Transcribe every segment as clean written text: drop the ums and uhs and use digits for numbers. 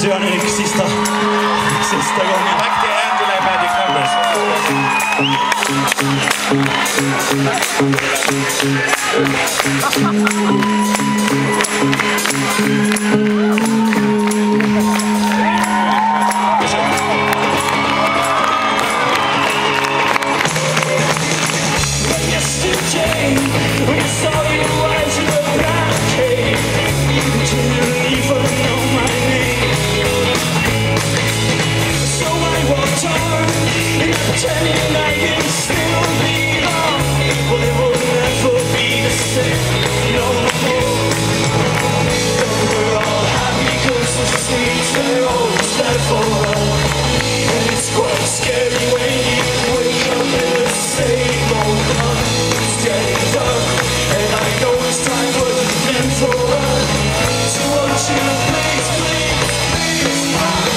Så gör ni sista gången. Tack till Angela i Magic Yesterday, when I saw you rise in the barricade, you didn't even know my name. So I walked on, and pretending I can still belong. But it will never be the same, no more. But we're all happy 'cause the streets are always there for us. And it's quite scary when you wake up in the same old life. It's getting dark, and I know it's time for the men for us. So won't you please, please, please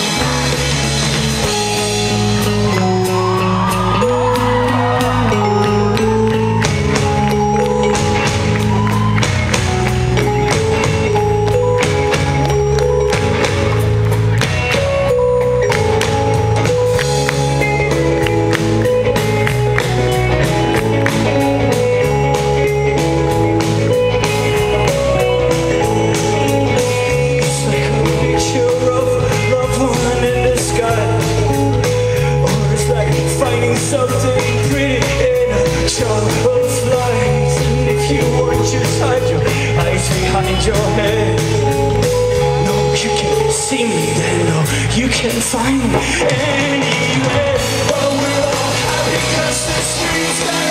something pretty in a jar of lies. And if you want, just hide your eyes behind your head. No, you can't see me then, no, you can't find me anywhere. But we're all happy 'cause the streets